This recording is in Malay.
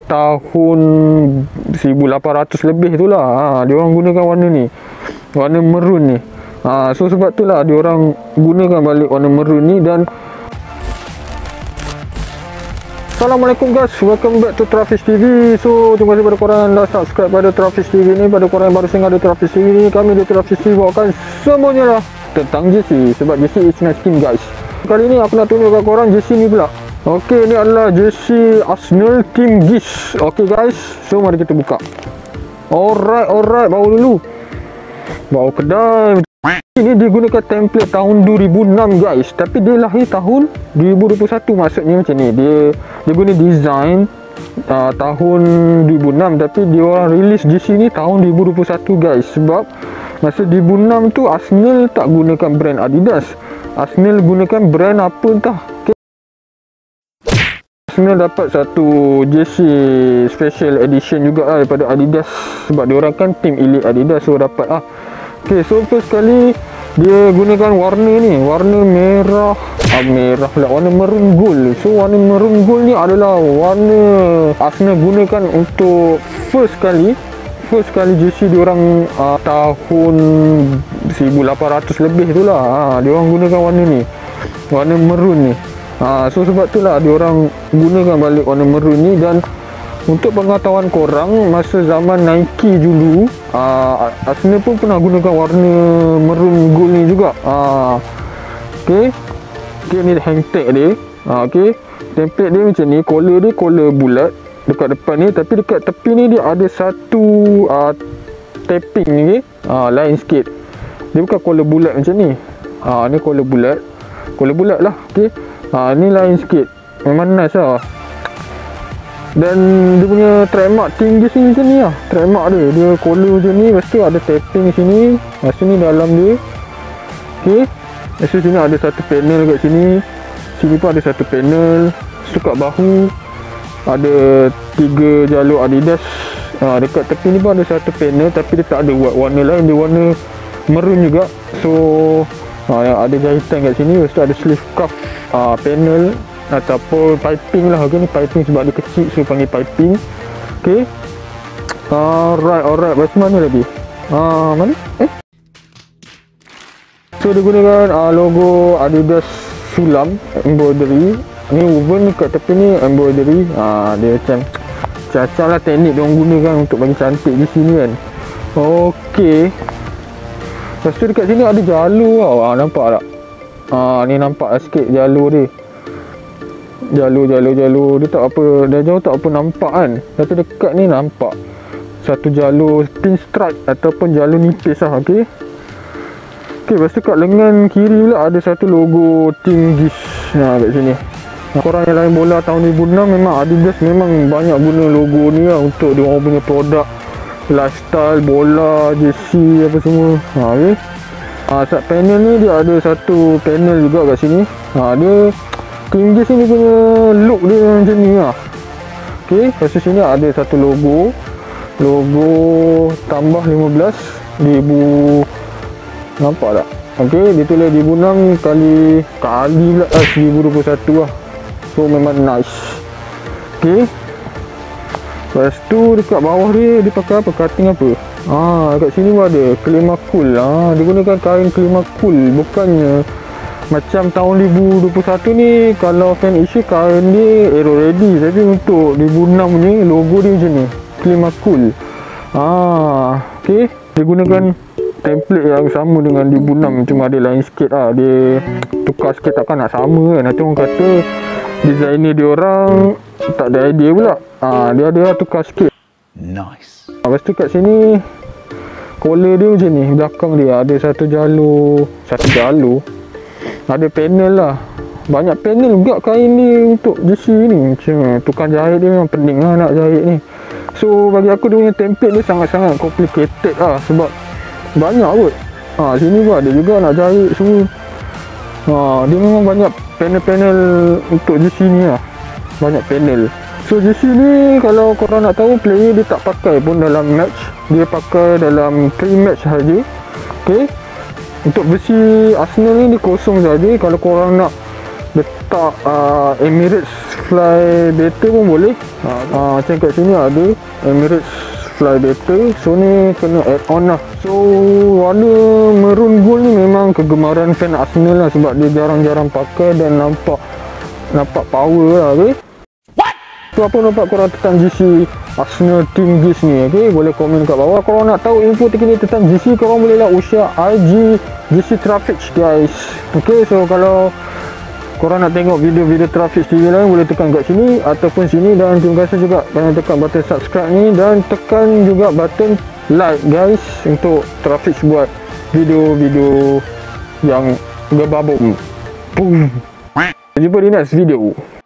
tahun 1800 lebih tu lah. Dia orang gunakan warna ni, warna maroon ni. So sebab tu lah dia orang gunakan balik warna maroon ni. Dan Assalamualaikum guys, welcome back to Trafish TV. So terima kasih pada korang yang dah subscribe pada Trafish TV ni. Pada korang yang baru singgah di Trafish TV ni, kami di Trafish TV bawakan semuanya lah tentang jersey. Sebab jersey is my skin guys. Kali ni aku nak tunjuk kat korang jersey ni pula. Okey, ni adalah jersey Arsenal Team Geese. Okey guys, so mari kita buka. Alright, bawa dulu. Bawa kedai. Ini dia gunakan template tahun 2006 guys, tapi dia lahir tahun 2021. Maksudnya macam ni, dia guna design tahun 2006, tapi dia orang release jersey ni tahun 2021 guys. Sebab masa 2006 tu Arsenal tak gunakan brand Adidas. Arsenal gunakan brand apa entah. Arsenal dapat satu jersey special edition juga daripada Adidas, sebab dia orang kan team elite Adidas, so dapat lah. Okay, so first kali dia gunakan warna ni, warna merah lah, warna maroon gold. So warna maroon gold ni adalah warna Arsenal gunakan untuk first kali jersey diorang tahun 1800 lebih tu lah. Diorang gunakan warna ni, warna maroon ni. So sebab tu lah diorang gunakan balik warna maroon ni. Dan untuk pengetahuan korang, masa zaman Nike dulu, Arsenal pun pernah gunakan warna maroon gold ni juga. Okay, ni hang tag dia. Okay, template dia macam ni. Collar dia collar bulat dekat depan ni, tapi dekat tepi ni dia ada satu tapping ni, lain sikit. Dia bukan collar bulat macam ni. Ni collar bulat lah. Okay, ni lain sikit. Memang nice lah. Dan dia punya trademark tinggi sini macam ni lah. Trademark dia collar macam ni. Lepas tu ada tapping sini. Lepas tu ni dalam dia. Okay, lepas tu sini ada satu panel kat sini. Sini pun ada satu panel. Lepas tu kat bahu ada 3 jalur Adidas. Dekat tepi ni pun ada satu panel, tapi dia tak ada warna lain. Dia warna maroon juga. So ada jahitan kat sini. Lepas tu ada sleeve cuff panel ataupun piping lah. Okay, ni piping sebab dia kecil, so panggil piping. Okay, alright. Lepas mana lagi? Mana? So dia gunakan logo Adidas sulam embroidery. Ni woven kat tepi ni embroidery. Dia macam cacat lah teknik dia orang gunakan untuk bagi cantik di sini kan. Okay, lepas tu dekat sini ada jalur tau. Nampak tak? Ni nampak lah sikit jalur dia. Jalur dia tak apa, dah jauh tak apa nampak kan, tapi dekat ni nampak satu jalur pinstripe ataupun jalur nipis lah. Okay, lepas tu kat lengan kiri pula ada satu logo Team Geese kat sini. Korang yang lain bola tahun 2006, memang Adidas memang banyak guna logo ni lah untuk dia orang punya produk lifestyle, bola, jersey apa semua. Okay, sat panel ni dia ada satu panel juga kat sini. Dia Team Geese ni punya look dia macam ni lah. Okay, lepas tu sini ada satu logo tambah 15,000. Nampak tak? Okay, dia tulis 2006 kali pula 2021 lah. So memang nice. Okay, lepas tu dekat bawah dia pakai apa? Cutting apa? Dekat sini pun ada Climacool. Dia gunakan kain Climacool, bukannya macam tahun 2021 ni kalau fan issue kain dia aero ready, tapi untuk 2006 ni logo dia macam ni, Climacool. Okay, dia gunakan template yang sama dengan 2006, cuma ada lain sikit lah. Dia tukar sikit, takkan nak sama kan. Nanti orang kata designer dia orang tak ada idea pula. Dia ada tukar sikit. Nice. Lepas tu kat sini collar dia macam ni, belakang dia ada satu jalur. Ada panel lah, banyak panel juga kain ni untuk jersey ni. Macam tukang jahit dia memang pening lah nak jahit ni. So bagi aku dia punya template dia sangat-sangat complicated lah, sebab banyak kot. Sini pun ada juga nak jahit semua. Dia memang banyak panel-panel untuk jersey ni lah, banyak panel. So jersey ni kalau korang nak tahu, player dia tak pakai pun dalam match, dia pakai dalam pre-match saja. Okay, untuk versi Arsenal ni dia kosong saja. Kalau korang nak letak Emirates Fly Better pun boleh. Macam kat sini ada Emirates Fly Better. So ni kena add on lah. So warna maroon gold ni memang kegemaran fan Arsenal lah, sebab dia jarang-jarang pakai dan nampak power lah. Okay, so apa nampak korang tentang GC Arsenal Team Geese ni? Okay, boleh komen kat bawah. Kalau nak tahu info terkini tentang GC, korang boleh lah usia IG GC Traffic guys. Okay, so kalau korang nak tengok video-video Traffic TV lain, boleh tekan kat sini ataupun sini. Dan terima kasih juga kerana tekan button subscribe ni, dan tekan juga button like guys untuk Traffic buat video-video yang berbabuk. Boom. Jumpa di next video.